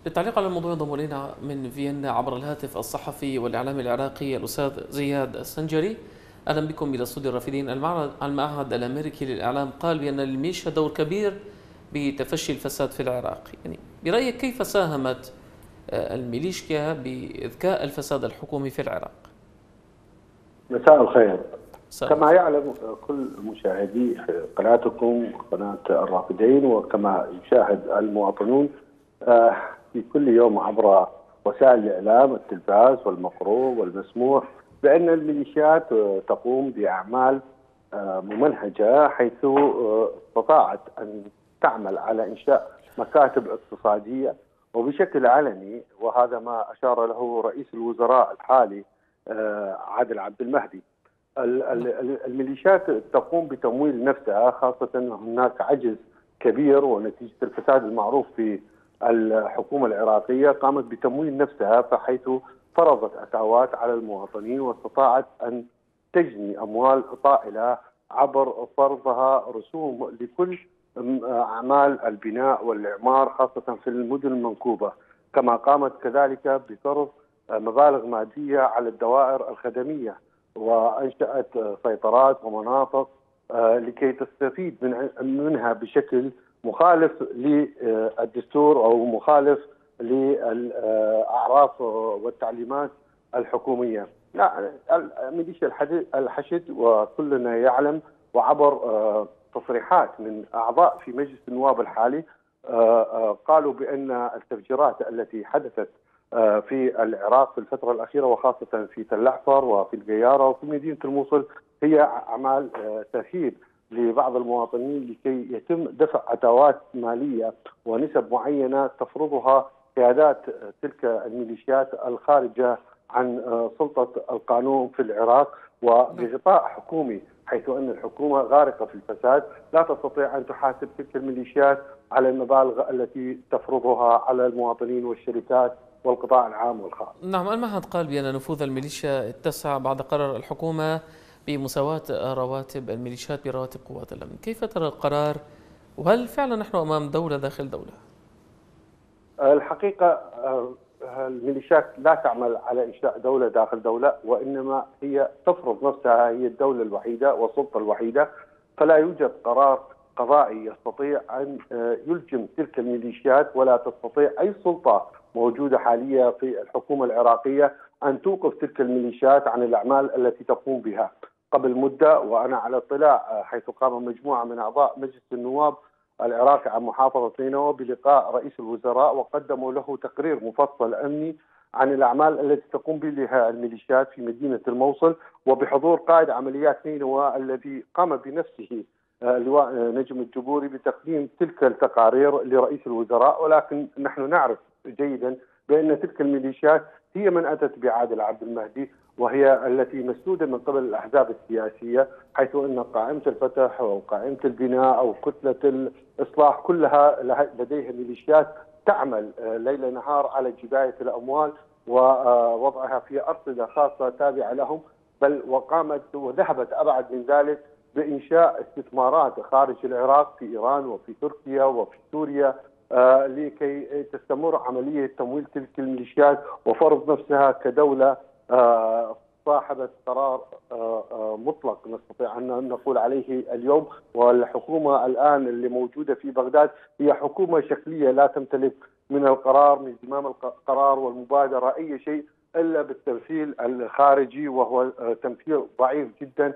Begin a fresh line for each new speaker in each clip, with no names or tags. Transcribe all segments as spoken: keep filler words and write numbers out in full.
للتعليق على الموضوع ينضم إلينا من فيينا عبر الهاتف الصحفي والإعلامي العراقي الأستاذ زياد السنجري. أهلا بكم إلى استوديو الرافدين. المعهد الأمريكي للإعلام قال بأن للميليشيا دور كبير بتفشي الفساد في العراق، يعني برأيك كيف ساهمت الميليشيا بإذكاء الفساد الحكومي في العراق؟
مساء الخير.
سلام.
كما يعلم كل مشاهدي قناتكم قناة الرافدين، وكما يشاهد المواطنون في كل يوم عبر وسائل الإعلام التلفاز والمقروء والمسموع بأن الميليشيات تقوم بأعمال ممنهجة، حيث استطاعت أن تعمل على إنشاء مكاتب اقتصادية وبشكل علني، وهذا ما أشار له رئيس الوزراء الحالي عادل عبد المهدي. الميليشيات تقوم بتمويل نفسها، خاصة أن هناك عجز كبير ونتيجة الفساد المعروف في الحكومة العراقية، قامت بتمويل نفسها، فحيث فرضت أتاوات على المواطنين واستطاعت أن تجني أموال طائلة عبر فرضها رسوم لكل أعمال البناء والإعمار، خاصة في المدن المنكوبة. كما قامت كذلك بفرض مبالغ مادية على الدوائر الخدمية، وأنشأت سيطرات ومناطق لكي تستفيد من منها بشكل مخالف للدستور أو مخالف للأعراف والتعليمات الحكومية. لا، ميليشيا الحشد وكلنا يعلم، وعبر تصريحات من أعضاء في مجلس النواب الحالي قالوا بأن التفجيرات التي حدثت في العراق في الفترة الأخيرة، وخاصة في تل أحفر وفي القيارة وفي مدينة الموصل، هي أعمال تسهيل لبعض المواطنين لكي يتم دفع أتاوات مالية ونسب معينة تفرضها قيادات تلك الميليشيات الخارجة عن سلطة القانون في العراق، وبغطاء حكومي، حيث أن الحكومة غارقة في الفساد لا تستطيع أن تحاسب تلك الميليشيات على المبالغ التي تفرضها على المواطنين والشركات والقطاع العام والخاص.
نعم، المعهد قال بأن نفوذ الميليشيا اتسع بعد قرار الحكومة بمساواة رواتب الميليشيات برواتب قوات الأمن. كيف ترى القرار؟ وهل فعلا نحن أمام دولة داخل دولة؟
الحقيقة الميليشيات لا تعمل على إنشاء دولة داخل دولة، وإنما هي تفرض نفسها، هي الدولة الوحيدة والسلطة الوحيدة، فلا يوجد قرار قضائي يستطيع أن يلجم تلك الميليشيات، ولا تستطيع أي سلطة موجودة حاليا في الحكومة العراقية أن توقف تلك الميليشيات عن الأعمال التي تقوم بها. قبل مدة وأنا على اطلاع، حيث قام مجموعة من أعضاء مجلس النواب العراقي عن محافظة نينوى بلقاء رئيس الوزراء، وقدموا له تقرير مفصل أمني عن الأعمال التي تقوم بها الميليشيات في مدينة الموصل، وبحضور قائد عمليات نينوى الذي قام بنفسه اللواء نجم الجبوري بتقديم تلك التقارير لرئيس الوزراء. ولكن نحن نعرف جيدا بأن تلك الميليشيات هي من أتت بعادل عبد المهدي، وهي التي مسنودة من قبل الأحزاب السياسية، حيث أن قائمة الفتح أو قائمة البناء أو كتلة الإصلاح كلها لديها ميليشيات تعمل ليل نهار على جباية الأموال ووضعها في أرصدة خاصة تابعة لهم، بل وقامت وذهبت أبعد من ذلك بإنشاء استثمارات خارج العراق في إيران وفي تركيا وفي سوريا آه لكي تستمر عملية تمويل تلك الميليشيات وفرض نفسها كدولة آه صاحبة قرار آه آه مطلق نستطيع أن نقول عليه اليوم. والحكومة الآن اللي موجودة في بغداد هي حكومة شكلية لا تمتلك من القرار، من زمام القرار والمبادرة أي شيء إلا بالتمثيل الخارجي، وهو تمثيل ضعيف جدا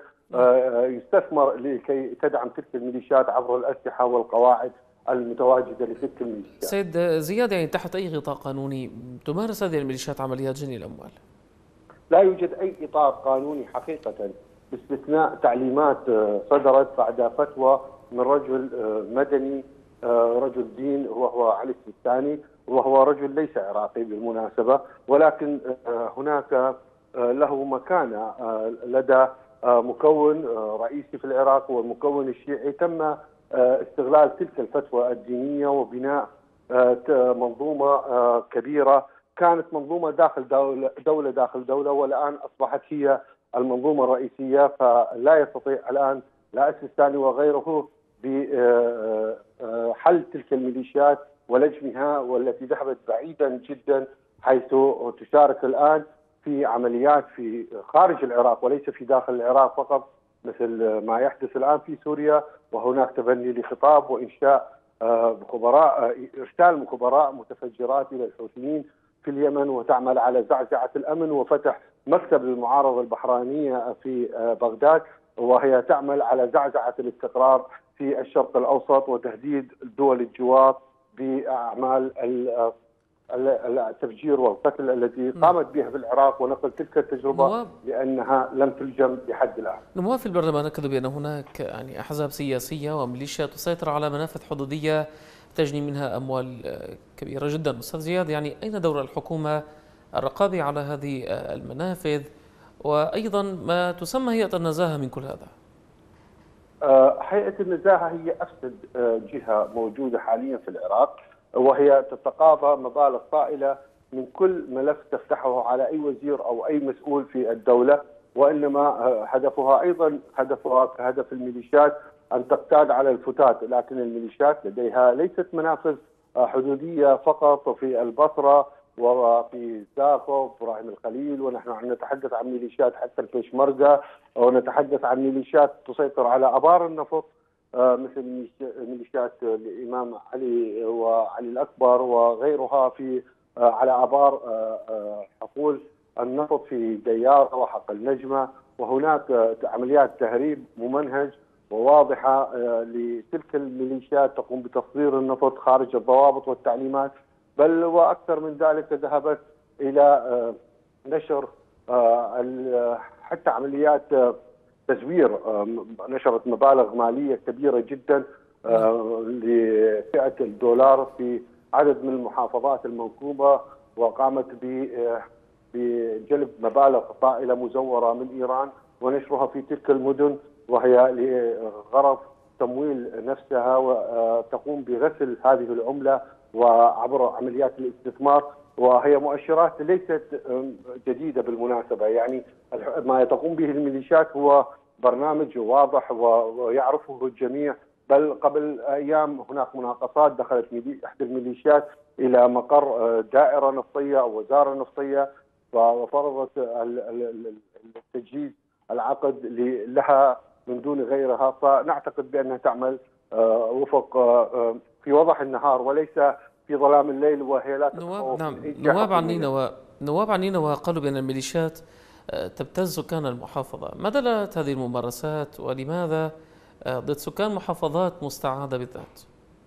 يستثمر لكي تدعم تلك الميليشيات عبر الأسلحة والقواعد المتواجدة لتلك الميليشيات.
سيد زياد، يعني تحت أي غطاء قانوني تمارس هذه الميليشيات عمليات جني الأموال؟
لا يوجد أي إطار قانوني حقيقة، باستثناء تعليمات صدرت بعد فتوى من رجل مدني، رجل دين، وهو علي السيستاني، وهو رجل ليس عراقي بالمناسبة، ولكن هناك له مكانة لدى مكون رئيسي في العراق والمكون الشيعي. تم استغلال تلك الفتوى الدينية وبناء منظومة كبيرة كانت منظومة داخل دولة, دولة داخل دولة، والآن أصبحت هي المنظومة الرئيسية. فلا يستطيع الآن لا السيستاني وغيره بحل تلك الميليشيات ولجمها، والتي ذهبت بعيدا جدا، حيث تشارك الآن في عمليات في خارج العراق وليس في داخل العراق فقط، مثل ما يحدث الآن في سوريا. وهناك تبني لخطاب وإنشاء خبراء، إرسال خبراء متفجرات إلى الحوثيين في اليمن، وتعمل على زعزعة الأمن وفتح مكتب للمعارضة البحرينية في بغداد، وهي تعمل على زعزعة الاستقرار في الشرق الأوسط وتهديد دول الجوار بأعمال التفجير والقتل التي قامت بها في العراق، ونقل تلك التجربة لأنها لم تلجم لحد الآن.
نواب في البرلمان أكدوا بأن هناك يعني أحزاب سياسية وميليشيا تسيطر على منافذ حدودية تجني منها أموال كبيرة جدا. أستاذ زياد، يعني أين دور الحكومة الرقابي على هذه المنافذ، وأيضا ما تسمى هيئة النزاهة من كل هذا؟
هيئة النزاهة هي أفسد جهة موجودة حاليا في العراق، وهي تتقاضى مبالغ طائلة من كل ملف تفتحه على أي وزير أو أي مسؤول في الدولة، وإنما هدفها أيضا هدفها كهدف الميليشيات أن تقتاد على الفتات. لكن الميليشيات لديها ليست منافذ حدودية فقط في البصرة وفي زاخو وابراهيم الخليل، ونحن نتحدث عن ميليشيات حتى البيشمركة، ونتحدث عن ميليشيات تسيطر على آبار النفط مثل ميليشيات الإمام علي وعلي الأكبر وغيرها في على آبار حقول النفط في ديار وحق النجمة. وهناك عمليات تهريب ممنهج وواضحة لتلك الميليشيات تقوم بتصدير النفط خارج الضوابط والتعليمات، بل وأكثر من ذلك ذهبت إلى نشر حتى عمليات تزوير، نشرت مبالغ مالية كبيرة جدا لفئة الدولار في عدد من المحافظات المنكوبة، وقامت بجلب مبالغ طائلة مزورة من إيران ونشرها في تلك المدن، وهي لغرض تمويل نفسها، وتقوم بغسل هذه العملة وعبر عمليات الاستثمار. وهي مؤشرات ليست جديدة بالمناسبة، يعني ما تقوم به الميليشيات هو برنامج واضح ويعرفه الجميع. بل قبل أيام هناك مناقصات دخلت إحدى الميليشيات إلى مقر دائرة نفطية أو وزارة نفطية، وفرضت التجهيز العقد لها من دون غيرها. فنعتقد بأنها تعمل وفق في وضح النهار وليس في ظلام الليل، وهي لا
نواب نعم نواب عن نينوى نواب عن نينوى قالوا بأن الميليشيات تبتز سكان المحافظة. ما دلالة هذه الممارسات، ولماذا ضد سكان محافظات مستعادة بالذات؟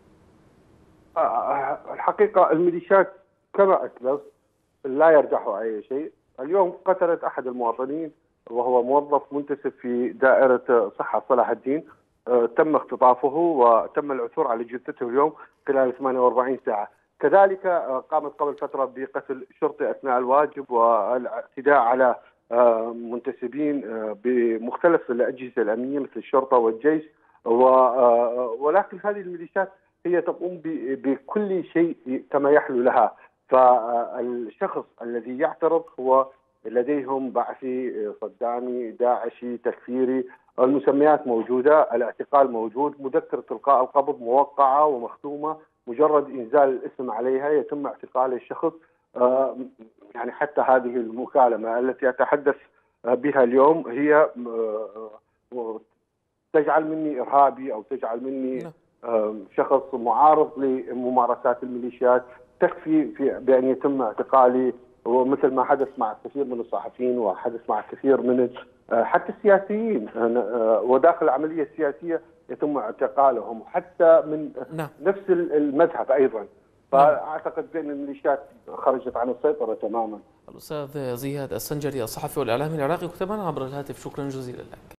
الحقيقة الميليشيات كما أسلفت لا يرجحوا أي شيء. اليوم قتلت أحد المواطنين وهو موظف منتسب في دائرة صحة صلاح الدين، تم اختطافه وتم العثور على جثته اليوم خلال ثمانية وأربعين ساعة. كذلك قامت قبل فترة بقتل شرطي أثناء الواجب والاعتداء على منتسبين بمختلف الأجهزة الأمنية مثل الشرطة والجيش. ولكن هذه الميليشيات هي تقوم بكل شيء كما يحلو لها. فالشخص الذي يعترض هو لديهم بعثي، صدامي، داعشي، تكفيري، المسميات موجودة، الاعتقال موجود، مذكرة إلقاء القبض موقعة ومختومة، مجرد إنزال الاسم عليها يتم اعتقال الشخص. يعني حتى هذه المكالمة التي أتحدث بها اليوم هي تجعل مني إرهابي أو تجعل مني شخص معارض لممارسات الميليشيات. تكفي في بأن يتم اعتقالي، ومثل ما حدث مع الكثير من الصحفيين وحدث مع الكثير من حتى السياسيين، وداخل العملية السياسية يتم اعتقالهم حتى من نعم. نفس المذهب أيضا. فأعتقد بأن الميليشيات خرجت عن السيطرة تماما.
الأستاذ زياد السنجري الصحفي والإعلامي العراقي كتبنا عبر الهاتف، شكرا جزيلا لك.